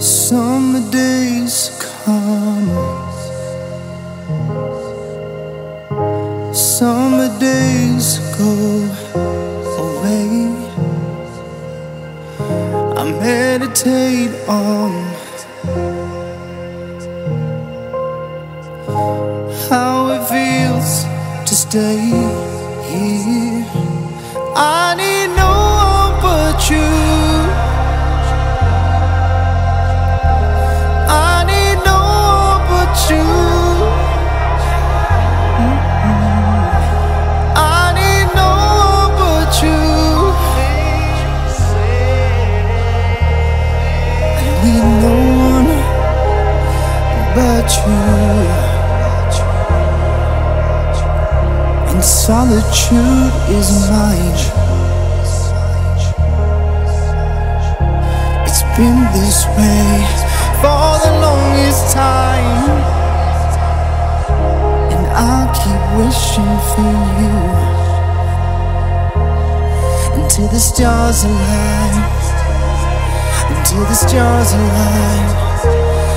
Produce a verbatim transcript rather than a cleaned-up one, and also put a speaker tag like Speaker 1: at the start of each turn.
Speaker 1: Summer days come, summer days go away. I meditate on how it feels to stay here. I need no one but you. But you, and solitude is mine. It's been this way for the longest time, and I keep wishing for you until the stars align, until the stars align.